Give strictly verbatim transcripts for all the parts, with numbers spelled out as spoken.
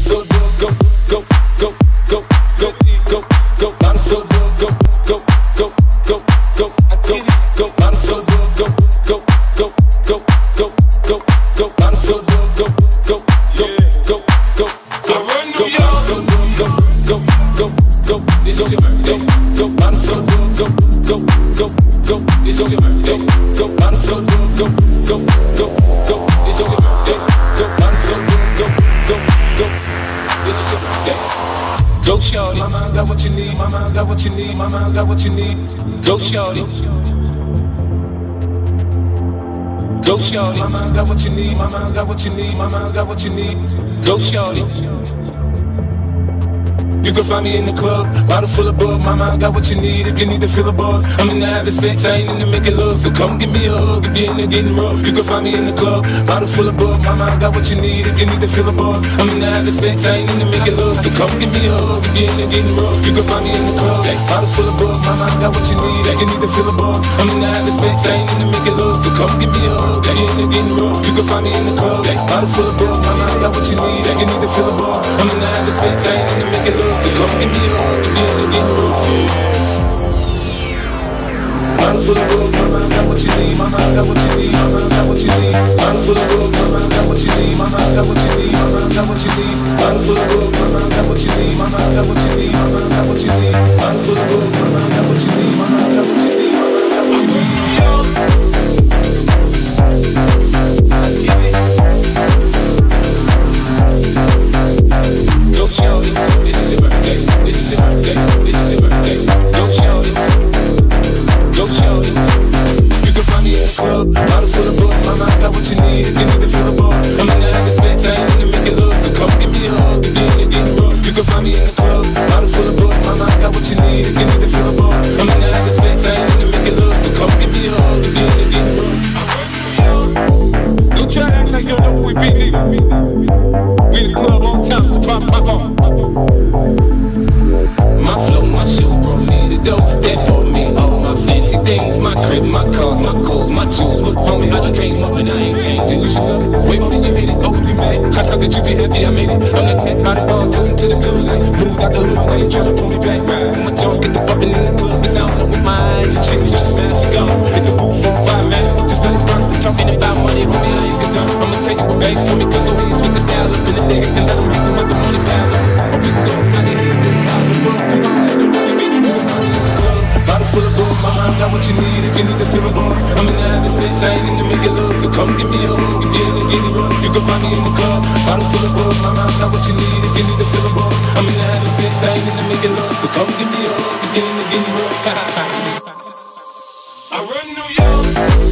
Battlefield, go, go, go, go, go, go, go, Battlefield, go, go, go, go, go, go, go, Battlefield, go, go, go, go, go, go, go, Battlefield, go, go, go, go, go, go, I run New York. go, go, go, go, This is your birthday. go, Battlefield, go, go, go, go, This is your birthday. go, Battlefield, go, go, go, go, This is your birthday. go, Battlefield, go, go, go, This is your birthday. go, shorty, Mama got what you need. Mama got what you need. Mama got what you need. go, shorty, go, shorty, Mama got what you need. Mama got what you need. Mama got what you need. go, shorty. You can find me in the club, bottle full of bug. Mama, I got what you need if you need to feel a buzz. I'm in the having sex, I ain't in the making love. So come give me a hug if you're in the getting rough. You can find me in the club, bottle full of bug. Mama, I got what you need if you need to feel a buzz. I'm in the having sex, I ain't in the making love. So come give me a hug if you're in the getting rough. You can find me in the club, bottle full of bug. Mama, I got what you need if you need to feel a buzz. I'm in the having sex, I ain't in the making love. So come give me a hug if you're in the getting rough. You can find me in the club, bottle full of bug. Mama, I got what you need if you need to feel a buzz. I'm in the having sex, I ain't in the making love. So come give me a hug. Bottle full of bug, mama, I got what you need. Mama, I got what you need. Mama, I got what you need. Bottle full of bug, mama, I got what you need. Mama, I got what you need. Mama, I got what you need. Bottle full of bug, mama, I got what you need. Mama, I got what you need. Mama, I got what you need. Bottle full of bug, mama, I got what you need. Mama, I got what you need. Mama, I got what you need. Go, shorty, it's your birthday, it's your birthday, it's your birthday. Go, shorty, go, shorty. You can find me in the club, bottle full of bug. Mama, I got what you need if you need to feel a buzz. I'm in the having sex, I ain't in the making love. So come give me a hug if you're in the getting rough. You can find me in the club, bottle full of bug. Mama, I got what you need if you need to feel a buzz. I'm in the having sex, I ain't in the making love. So come give me a hug if you're in the getting rough. Don't try to act like you don't know who we be, nigga. We in the club all the time, so pop, pop on. My flow, my shoe brought me the dough. That bought me all my fancy things. My crib, my cars, my clothes, my jewels. Look, homie, I done came up and I ain't changing. You should love it way more than you hate it. Oh, you mad? I thought that you be happy I made it. I'm that cat out of bar, toasting to the good life. Moved out the hood, now you tryna pull me back. Right? My junk get the bumping in the club. It's on with my eyes. Your chick just smash, she gone. Hit the roof on fire, man. Just let it burn. Talking about money, homie, I ain't concerned. I'ma tell you what babes told me, cause no hands with the style up in the day. And let them hang them out the money pile up. Or we can go upside the head with a pile of bug. Come on, let them know we be the club. Bottle full of bug, mama, I got what you need if you need to feel a buzz. I'm in the having sex, I ain't in the making love. So come give me a hug if you're in the getting rough. You can find me in the club, bottle full of bug, mama, I got what you need if you need to feel a buzz. I'm in the having sex, I ain't in the making love. So come give me a hug if you're in the getting rough. I run New York.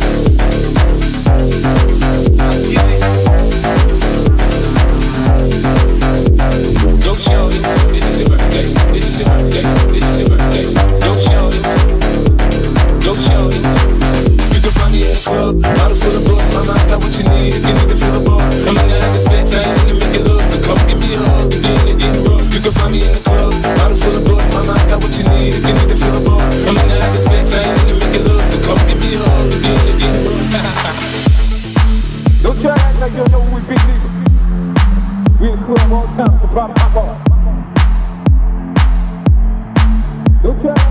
Go, shorty, it's your birthday, it's your birthday, it's your birthday. Go, shorty, go, shorty. You can find me in the club, bottle full of bug, mama, I got what you need if you need to feel a buzz. I'm in the having sex, I ain't in the making love. So come give me a hug if you're in the getting rough. You can find me in the club, bottle full of bug, mama, I got what you need if you need to feel a buzz. I'm in the having sex, I ain't in the making love. So come give me a hug if you're in the getting rough. Don't try to act like you don't know who we be, nigga. We in the club all the time, so pop, pop on. Don't try